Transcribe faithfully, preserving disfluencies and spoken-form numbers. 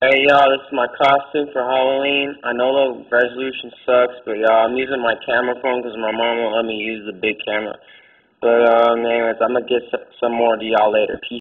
Hey y'all, this is my costume for Halloween. I know the resolution sucks, but y'all, I'm using my camera phone because my mom won't let me use the big camera. But um, anyways, I'm gonna get some more to y'all later. Peace.